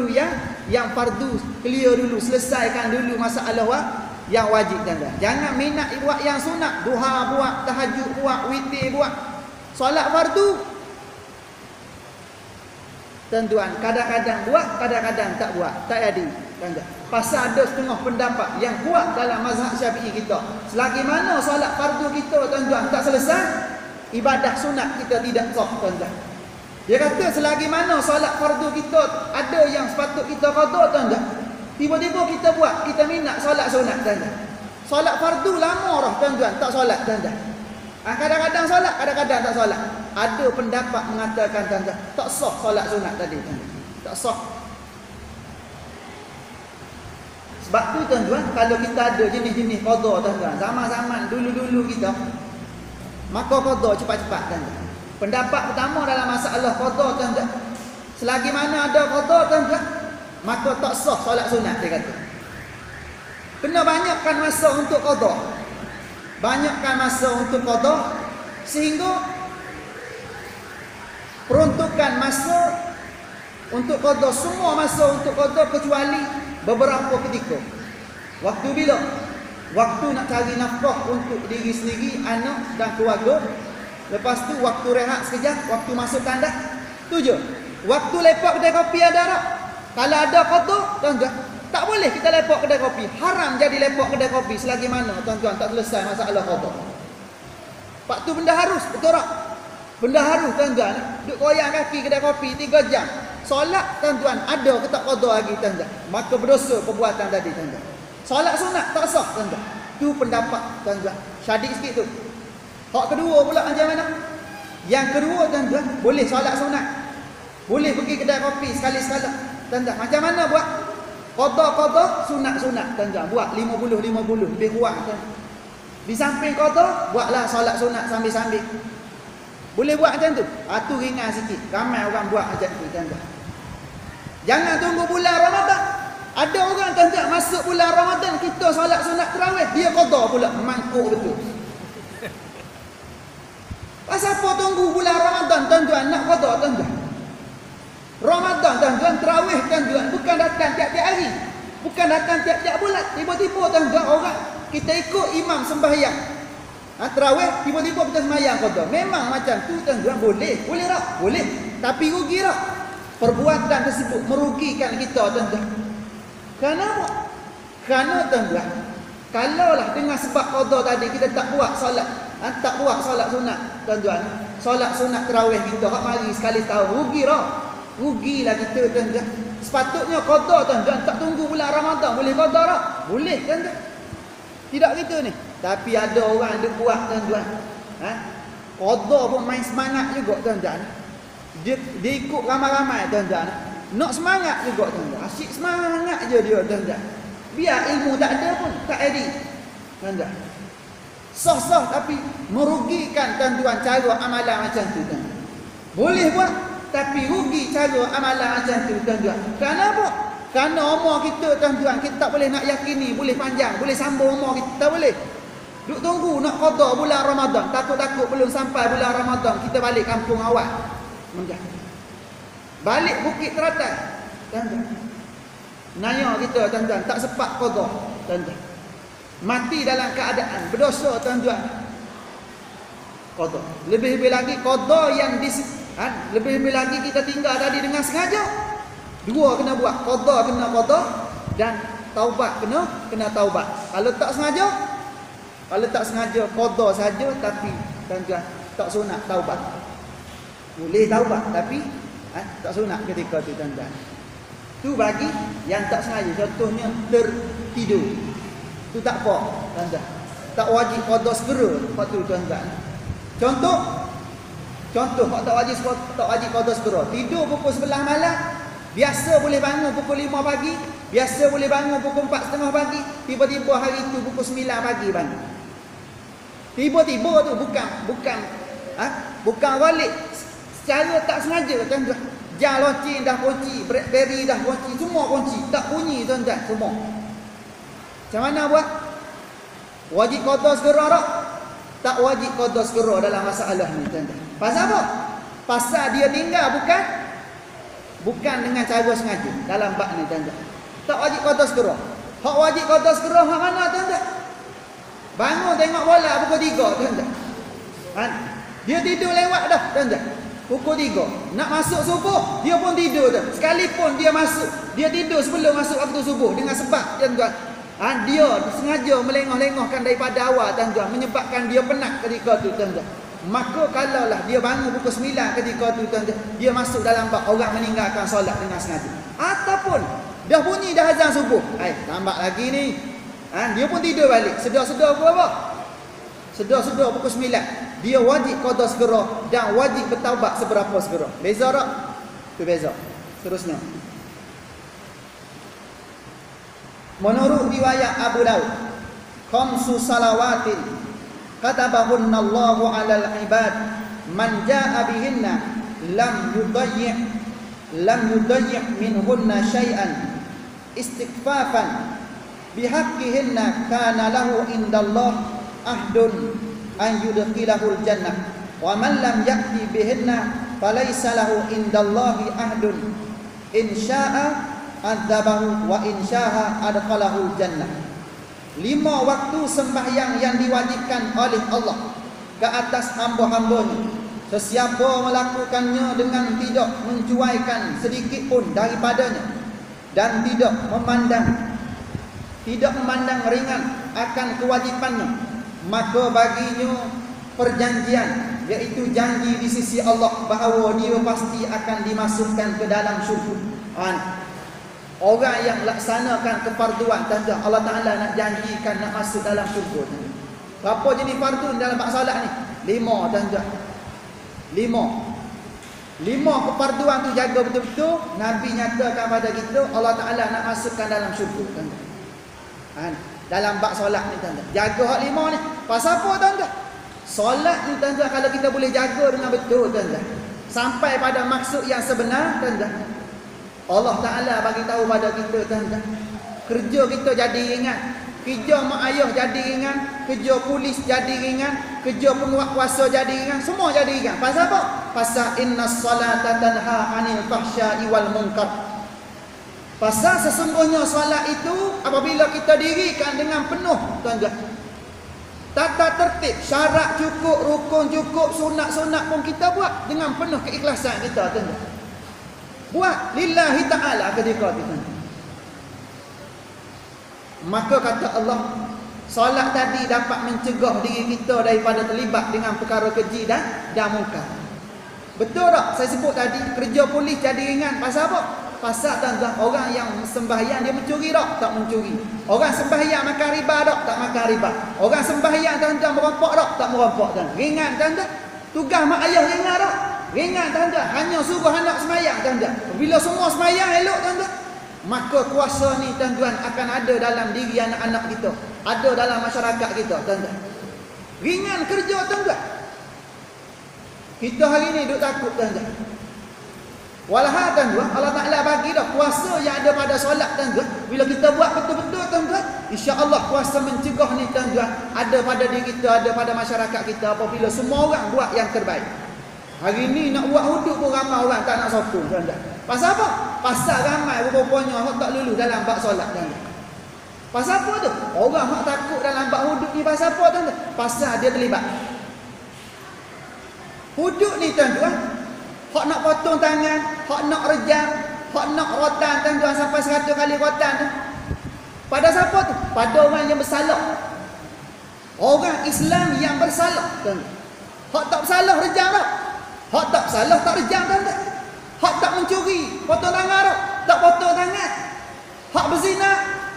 yang fardu clear dulu, selesaikan dulu masalah yang wajib tuan-tuan. Jangan minat buat yang sunat, duha buat, tahajud buat, witir buat. Solat fardu tuan-tuan kadang-kadang buat, kadang-kadang tak buat, tak jadi tuan-tuan. Pasal ada setengah pendapat yang kuat dalam mazhab Syafi'i kita. Selagi mana solat fardu kita tuan-tuan tak selesai, ibadah sunat kita tidak sah tuan-tuan. Dia kata selagi mana solat fardu kita ada yang sepatut kita qada tuan-tuan, tiba-tiba kita buat, kita minat solat sunat tuan-tuan. Solat fardu lama dah tuan-tuan tak solat tuan-tuan. Kadang-kadang solat, kadang-kadang tak solat. Ada pendapat mengatakan tuan-tuan tak sah solat sunat tadi tuan-tuan. Tak sah. Sebab tu tuan-tuan, kalau kita ada jenis-jenis qada tuan-tuan, zaman-zaman dulu-dulu kita, maka qada cepat-cepat tuan-tuan. Pendapat pertama dalam masalah qada tuan-tuan, selagi mana ada qada tuan-tuan, maka tak sah solat sunat dia kata. Kena banyakkan masa untuk qada. Banyakkan masa untuk qada sehingga peruntukan masa untuk qada, semua masa untuk qada kecuali beberapa ketika. Waktu bila? Waktu nak cari nafkah untuk diri sendiri, anak dan keluarga. Lepas tu waktu rehat sekejap, waktu masuk tandas. Tu je. Waktu lepak kedai kopi ada tak? Kalau ada qada tuan-tuan, tak boleh kita lepak kedai kopi. Haram jadi lepak kedai kopi selagi mana tuan-tuan tak selesai masalah qada. Pak tu benda harus, betul tak? Benda harus tuan-tuan. Duk koyak kaki kedai kopi 3 jam. Solat tuan-tuan ada ke tak qada lagi tuan-tuan? Maka berdosa perbuatan tadi tuan-tuan. Solat sunat tak sah tuan-tuan. Tu pendapat tuan-tuan. Syadid sikit tu. Hak kedua pula macam mana? Yang kedua tuan-tuan, boleh solat sunat. Boleh pergi kedai kopi sekali-sekala. Tuan-tuan, macam mana buat? Qada-qada, sunat-sunat tuan-tuan. Buat 50-50, lebih kurang tuan. Di samping qada, buatlah solat sunat sambil-sambil. Boleh buat macam tu? Tu ringan sikit. Ramai orang buat macam tu tuan-tuan. Jangan tunggu bulan Ramadan. Ada orang tuan-tuan masuk bulan Ramadan, kita solat sunat tarawih, dia qada pula, mangkuk betul. Pasal apa tunggu bulan Ramadan tuan-tuan nak qada tuan-tuan? Ramadan tuan-tuan, tarawih tuan-tuan bukan datang tiap-tiap hari, bukan datang tiap-tiap bulan. Tiba-tiba tuan-tuan orang kita ikut imam sembahyang tarawih, tiba-tiba kita sembahyang qada. Memang macam tu tuan-tuan boleh tak? Boleh. Tapi rugi tak? Perbuatan tersebut merugikan kita tuan-tuan. Kenapa? Kerana tuan-tuan, kalaulah dengan sebab qada tadi kita tak buat solat, tak buat solat sunat tuan-tuan, solat sunat tarawih kita hak mari sekali tahun, rugi tak? Rugilah kita tuan-tuan. Sepatutnya qada tuan-tuan, tak tunggu bulan Ramadan boleh qada tak? Boleh tuan-tuan. Tidak gitu ni. Tapi ada orang dia buat tuan-tuan, qada pun main semangat juga tuan-tuan. Dia ikut ramai-ramai tuan-tuan. Nak semangat juga tuan-tuan. Asyik semangat je dia tuan-tuan. Biar ilmu tak ada pun tak edit tuan-tuan. Sah-sah tapi merugikan tuan-tuan cara amalan macam tu tuan-tuan. Boleh buat tapi rugi cara amalan macam tu tuan-tuan. Kenapa? Kerana umur kita tuan-tuan, kita tak boleh nak yakini boleh panjang, boleh sambung umur kita, tak boleh. Duk tunggu nak qada bulan Ramadan, takut-takut belum sampai bulan Ramadan kita balik kampung awal. Balik Bukit Teratai tuan-tuan. Naya kita tuan-tuan tak sempat qada tuan-tuan. Mati dalam keadaan berdosa tuan-tuan. Qada. Lebih-lebih lagi qada yang lebih-lebih lagi kita tinggal tadi dengan sengaja. Dua kena buat, qada kena qada dan taubat kena taubat. Kalau tak sengaja qada saja tapi tuan-tuan tak sunat taubat. Boleh taubat tapi tak sunat ketika tu tuan-tuan. Tu bagi yang tak sengaja, contohnya tertidur. Tu tak apa tuan-tuan. Tak wajib qada segera waktu tuan-tuan. Contoh hak tak wajib qada segera. Tidur pukul 11 malam, biasa boleh bangun pukul 5 pagi, biasa boleh bangun pukul 4:30 pagi, tiba-tiba hari itu pukul 9 pagi bangun. Tiba-tiba tu bukan balik secara tak sengaja tuan-tuan. Jam loceng dah kunci, BlackBerry dah kunci, semua kunci, tak bunyi tuan-tuan semua. Macam mana buat? Wajib qada segera tak? Tak wajib qada segera dalam masalah ni tuan-tuan. Pasal apa? Pasal dia tinggal bukan Bukan dengan cara sengaja dalam bab ni tuan-tuan. Tak wajib qada segera. Hak wajib qada segera hak mana tuan-tuan? Bangun tengok bola pukul 3 tuan-tuan. Dia tidur lewat dah tuan-tuan. Pukul 3. Nak masuk subuh, dia pun tidur dah. Sekalipun dia masuk, dia tidur sebelum masuk waktu subuh dengan sebab tuan-tuan. Dia sengaja melengah-lengahkan daripada awal tuan-tuan, menyebabkan dia penat ketika tu tuan-tuan. Maka kalaulah dia bangun pukul 9 ketika tu tuan-tuan, dia masuk dalam bab orang meninggalkan solat dengan sengaja. Ataupun dah bunyi dah azan subuh, lambat lagi ni. Dia pun tidur balik. Sedar-sedar pukul apa? Sedar-sedar pukul 9. Dia wajib qada segera dan wajib bertaubat seberapa segera. Beza tak? Tu beza. Seterusnya. Menurut riwayat Abu Daud, khamsu salawatin katabahunna Allahu 'alal 'ibad man jaa'a bihinna lam yudayyi' minhunna syai'an istighfafan bihaqqihinna kana lahu indallah ahdun an yudkhilahul jannah wa man lam ya'ti bihinna falaysa lahu indallahi ahdun in syaa'a adzabahu wa in syaa'a adkhalahul jannah. 5 waktu sembahyang yang diwajibkan oleh Allah ke atas hamba-hambanya, sesiapa melakukannya dengan tidak mencuaikan sedikit pun daripadanya dan tidak memandang ringan akan kewajipannya, maka baginya perjanjian, iaitu janji di sisi Allah bahawa dia pasti akan dimasukkan ke dalam syurga. Orang yang laksanakan kefarduan tuan-tuan, Allah Ta'ala nak janjikan nak masuk dalam syurga. Berapa jenis fardu dalam bab solat ni? 5 tuan-tuan. 5 kefarduan tu jaga betul-betul. Nabi nyatakan pada kita Allah Ta'ala nak masukkan dalam syurga tuan-tuan. Dalam bab solat ni tuan-tuan, jaga hak 5 ni. Pasal apa tuan-tuan? Solat ni tuan-tuan, kalau kita boleh jaga dengan betul tuan-tuan, sampai pada maksud yang sebenar tuan-tuan, Allah Ta'ala bagi tahu pada kita tuan-tuan, kerja kita jadi ringan, kerja mak ayah jadi ringan, kerja polis jadi ringan, kerja penguat kuasa jadi ringan, semua jadi ringan. Pasal apa? Pasal innas salata tanha 'anil fahsya'i wal munkar. Pasal sesungguhnya solat itu apabila kita dirikan dengan penuh tuan-tuan, tata tertib, syarat cukup, rukun cukup, sunat-sunat pun kita buat dengan penuh keikhlasan kita tuan-tuan. Buat lillahi ta'ala ketika itu. Maka kata Allah, solat tadi dapat mencegah diri kita daripada terlibat dengan perkara keji dan mungkar. Betul tak? Saya sebut tadi kerja polis jadi ringan. Pasal apa? Pasal tuan-tuan, orang yang sembahyang dia mencuri tak? Tak mencuri. Orang sembahyang makan riba tak makan riba. Orang sembahyang tuan-tuan merompak tak merompak tuan. Ringan tuan-tuan. Tugas mak ayah ringan tak? Ringan tuan-tuan. Hanya suruh anak semayang tuan-tuan. Bila semua semayang elok tuan-tuan, maka kuasa ni tuan-tuan akan ada dalam diri anak-anak kita, ada dalam masyarakat kita tuan-tuan. Ringan kerja tuan-tuan. Kita hari ni duk takut tuan-tuan. Walhal tuan-tuan, Allah Ta'ala bagi dah kuasa yang ada pada solat tuan-tuan. Bila kita buat betul-betul tuan-tuan, insya-Allah kuasa mencegah ni tuan-tuan ada pada diri kita, ada pada masyarakat kita apabila semua orang buat yang terbaik. Hari ni nak buat hudud pun ramai orang tak nak sokong tuan-tuan. Pasal apa? Pasal ramai rupanya orang tak lulu dalam bab solat tuan-tuan. Pasal apa tu? Orang hak takut dalam bab hudud ni pasal apa tuan-tuan? Pasal dia terlibat. Hudud ni tuan-tuan, hak nak potong tangan, hak nak rejam, hak nak rotan tuan-tuan sampai 100 kali rotan tu. Pada siapa tu? Pada orang yang bersalah. Orang Islam yang bersalah tuan-tuan. Hak tak bersalah rejam tak? Hak tak bersalah tak rejam tuan-tuan. Hak tak mencuri, potong tangan tak? Tak potong tangan. Hak berzina,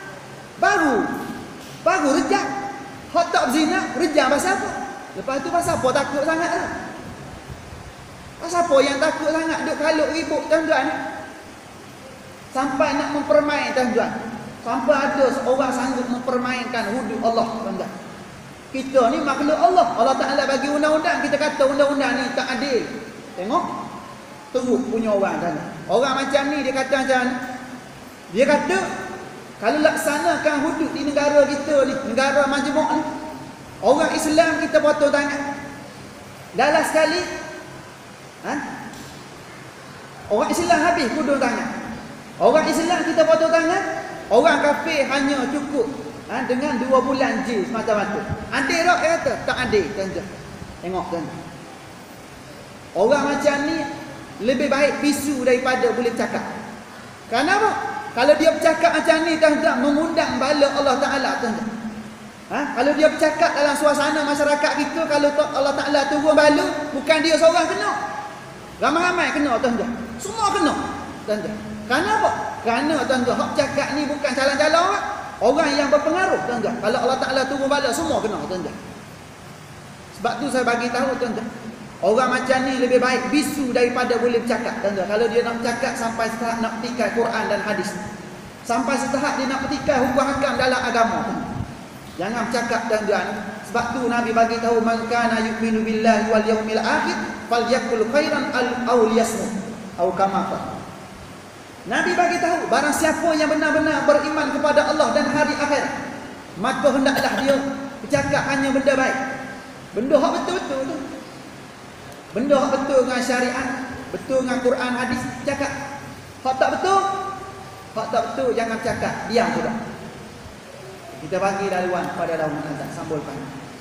baru rejam. Hak tak berzina, rejam pasal apa? Lepas tu pasal apa takut sangat lah? Pasal apa yang takut sangat duk kaluk ribut tuan-tuan? Sampai nak mempermain tuan-tuan. Sampai ada seorang sanggup mempermainkan hudud Allah tuan-tuan. Kita ni makhluk Allah. Allah Ta'ala bagi undang-undang, kita kata undang-undang ni tak adil. Tengok, teruk punya orang tuan-tuan. Orang macam ni dia kata macam ni. Dia kata kalau laksanakan hudud di negara kita ni, negara majmuk ni, orang Islam kita potong tangan. Dalam sekali Orang Islam habis kudung tangan. Orang Islam kita potong tangan. Orang kafir hanya cukup dengan 2 bulan je semata-mata. Adil tak? Dia kata tak adil, tuan-tuan. Tengok tuan-tuan. Orang macam ni lebih baik bisu daripada boleh bercakap. Kenapa? Kalau dia bercakap macam ni, tuan-tuan, mengundang bala Allah Ta'ala, tuan-tuan. Kalau dia bercakap dalam suasana masyarakat kita, kalau Allah Ta'ala turun bala, bukan dia seorang kena. Ramai-ramai kena, tuan-tuan. Semua kena, tuan-tuan. Kenapa? Kerana, tuan-tuan, hak bercakap ni bukan calon-calon orang. Orang yang berpengaruh, tuan-tuan. Kalau Allah Ta'ala turun bala, semua kena, tuan-tuan. Sebab tu saya bagi tahu, tuan-tuan. Orang macam ni lebih baik bisu daripada boleh bercakap, tuan-tuan. Kalau dia nak bercakap sampai setahap nak petikai Quran dan hadis. Sampai setahap dia nak petikai hukum hakam dalam agama, tuan-tuan. Jangan bercakap, tuan-tuan. Sebab tu Nabi bagi tahu, man kana yu'minu billahi wal yaumil akhir falyakul khairan aw liyasmut. Atau kama qala. Nabi bagi tahu, barang siapa yang benar-benar beriman kepada Allah dan hari akhir, maka hendaklah dia bercakap hanya benda baik. Benda hak betul-betul tu. Benda hak betul dengan syariat, betul dengan Quran hadis, cakap. Hak tak betul, hak tak betul jangan cakap, diam sudah. Kita bagi laluan pada daun azan, sambulkan.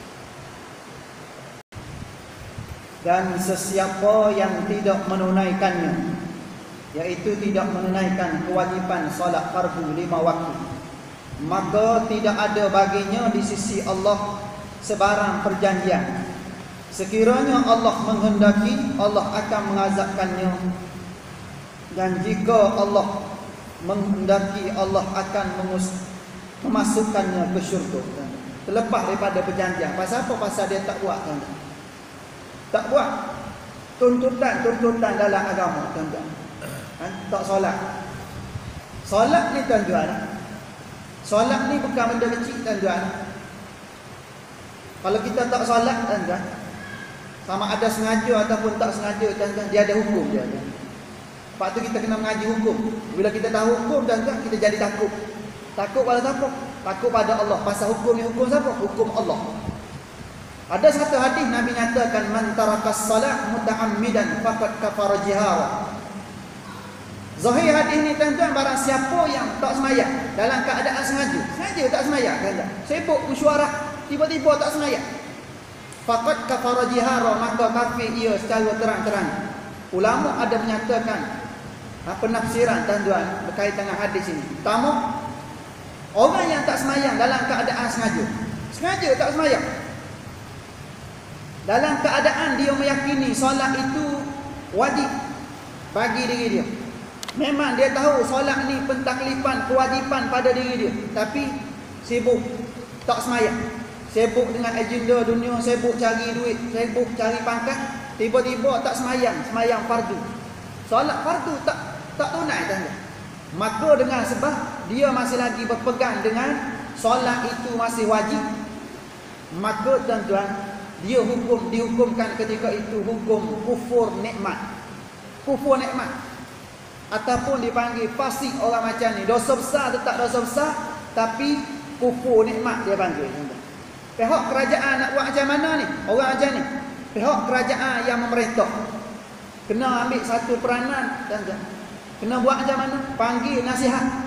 Dan sesiapa yang tidak menunaikannya, iaitu tidak menunaikan kewajipan solat fardu 5 waktu, maka tidak ada baginya di sisi Allah sebarang perjanjian. Sekiranya Allah menghendaki, Allah akan mengazabkannya, dan jika Allah menghendaki, Allah akan memasukkannya ke syurga. Terlepas daripada perjanjian. Pasal apa? Pasal dia tak buat, tuan-tuan. Tak buat tuntutan dalam agama, tuan-tuan. Tak solat. Solat ni, tuan-tuan, solat ni bukan benda kecil, tuan-tuan. Kalau kita tak solat, tuan-tuan, sama ada sengaja ataupun tak sengaja, tuan-tuan, dia ada hukum dia. Sebab tu kita kena mengaji hukum. Bila kita tahu hukum, tuan-tuan, kita jadi takut. Takut pada siapa? Takut pada Allah. Pasal hukum ni hukum siapa? Hukum Allah. Ada satu hadis Nabi nyatakan, man tarakas salat muta'ammidan faqad kafara jihara. Zahir hadis ni, tuan-tuan, barang siapa yang tak semayang dalam keadaan sengaja tak semayang, tuan-tuan, sibuk mesyuarat, tiba-tiba tak semayang, faqad kafara jihara, maka kafir ia secara terang-terang. Ulama ada menyatakan penafsiran, tuan-tuan, berkaitan dengan hadis ini. Pertama, orang yang tak semayang dalam keadaan sengaja tak semayang, dalam keadaan dia meyakini solat itu wajib bagi diri dia. Memang dia tahu solat ni pentaklifan, kewajipan pada diri dia, tapi sibuk tak semayang, sibuk dengan agenda dunia, sibuk cari duit, sibuk cari pangkat, tiba-tiba tak semayang fardu. Solat fardu tak tunai, tuan-tuan. Maka dengan sebab dia masih lagi berpegang dengan solat itu masih wajib, maka, tuan-tuan, dia dihukumkan ketika itu hukum kufur nikmat. Kufur nikmat, ataupun dipanggil fasik. Orang macam ni dosa besar, tetap dosa besar, tapi kufur nikmat dia panggil. Pihak kerajaan nak buat macam mana ni? Orang macam ni, pihak kerajaan yang memerintah kena ambil satu peranan, tuan-tuan. Kena buat macam mana? Panggil nasihat,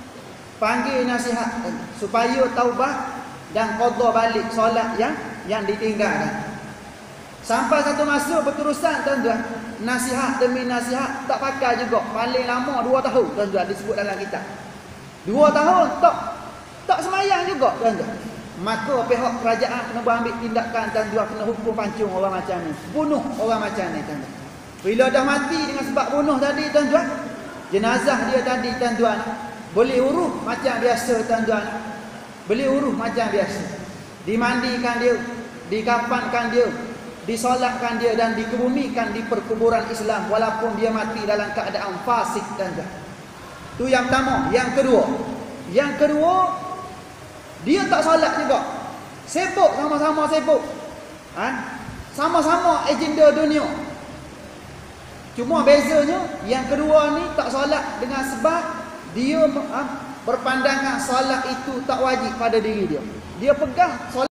supaya taubat dan qada balik solat yang ditinggalkan. Sampai satu masa berterusan, tuan-tuan, nasihat demi nasihat tak pakai juga. Paling lama 2 tahun, tuan-tuan, disebut dalam kitab. 2 tahun tak semayang juga, tuan-tuan. Maka pihak kerajaan kena ambil tindakan, tuan-tuan, kena hukum pancung orang macam ni, bunuh orang macam ni, tuan-tuan. Bila dah mati dengan sebab bunuh tadi, tuan-tuan, jenazah dia tadi, tuan-tuan, boleh uruh macam biasa, tuan-tuan. Boleh uruh macam biasa. Dimandikan dia, dikafankan dia, disolatkan dia, dan dikebumikan di perkuburan Islam walaupun dia mati dalam keadaan fasik, tuan-tuan. Itu yang pertama. Yang kedua, dia tak solat juga, sibuk, sama-sama sibuk, sama-sama agenda dunia. Cuma bezanya, yang kedua ni tak solat dengan sebab dia berpandangan solat itu tak wajib pada diri dia. Dia pegang solat